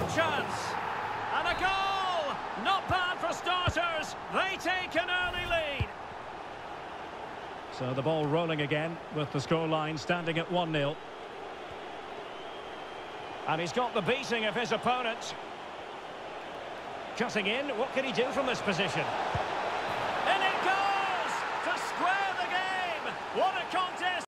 chance. And a goal! Not bad for starters. They take an early lead. So the ball rolling again with the scoreline standing at 1-0. And he's got the beating of his opponent. Cutting in, what can he do from this position?